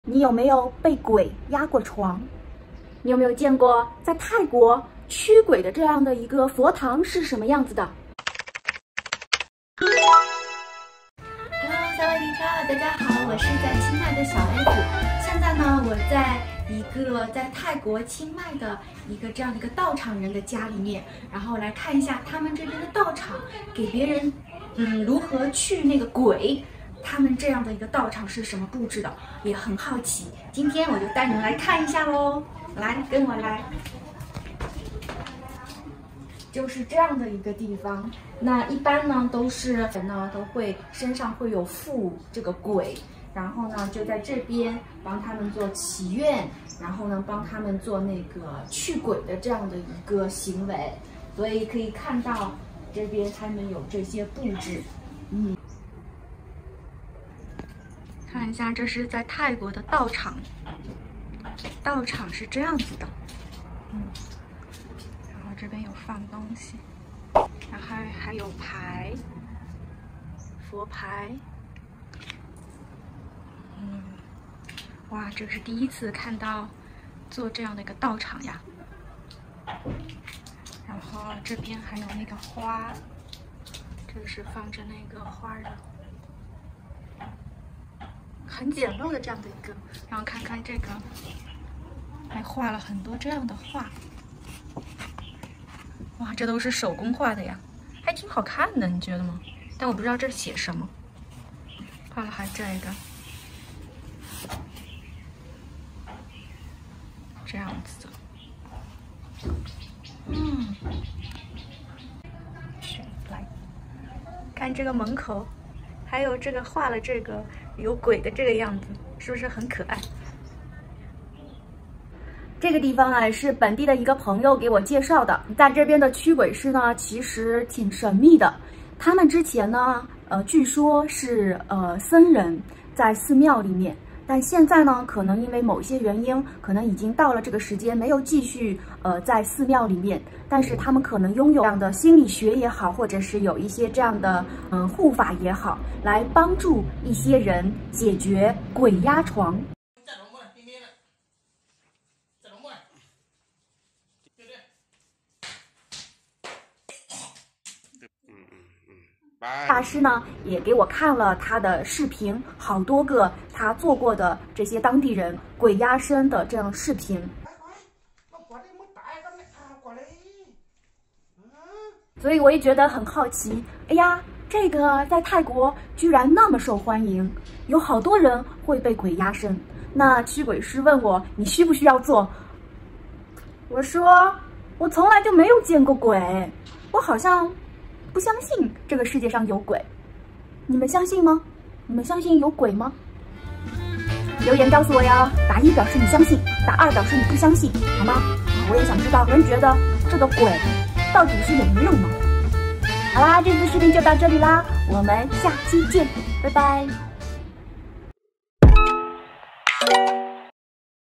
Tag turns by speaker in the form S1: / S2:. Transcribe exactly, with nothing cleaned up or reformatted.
S1: 你有没有被鬼压过床？你有没有见过在泰国驱鬼的这样的一个佛堂是什么样子的
S2: ？Hello， 萨瓦迪卡，大家好，我是在清迈的小 F。现在呢，我在一个在泰国清迈的一个这样的一个道场人的家里面，然后来看一下他们这边的道场给别人，嗯，如何去那个鬼。 他们这样的一个道场是什么布置的，也很好奇。今天我就带你们来看一下喽，来，跟我来，就是这样的一个地方。那一般呢，都是人呢都会身上会有附这个鬼，然后呢就在这边帮他们做祈愿，然后呢帮他们做那个驱鬼的这样的一个行为。所以可以看到这边他们有这些布置，嗯。 看一下，这是在泰国的道场，道场是这样子的，嗯，然后这边有放东西，然后还还有牌，佛牌，嗯，哇，这是第一次看到做这样的一个道场呀。然后这边还有那个花，这是放着那个花的。 很简陋的这样的一个，然后看看这个，还画了很多这样的画，哇，这都是手工画的呀，还挺好看的，你觉得吗？但我不知道这写什么。画了还这个，这样子的，嗯，是来看这个门口。 还有这个画了这个有鬼的这个样子，是不是很可爱？
S1: 这个地方呢是本地的一个朋友给我介绍的，在这边的驱鬼师呢其实挺神秘的。他们之前呢，呃，据说是呃僧人在寺庙里面，但现在呢，可能因为某些原因，可能已经到了这个时间，没有继续呃在寺庙里面。 但是他们可能拥有这样的心理学也好，或者是有一些这样的嗯护法也好，来帮助一些人解决鬼压床。大师呢也给我看了他的视频，好多个他做过的这些当地人鬼压身的这样视频。 所以我也觉得很好奇，哎呀，这个在泰国居然那么受欢迎，有好多人会被鬼压身。那驱鬼师问我，你需不需要做？我说，我从来就没有见过鬼，我好像不相信这个世界上有鬼。你们相信吗？你们相信有鬼吗？留言告诉我呀，打一表示你相信，打二表示你不相信，好吗？我也想知道，人觉得这个鬼 到底是有没有呢？好啦，这次视频就到这里啦，我们下期见，拜拜。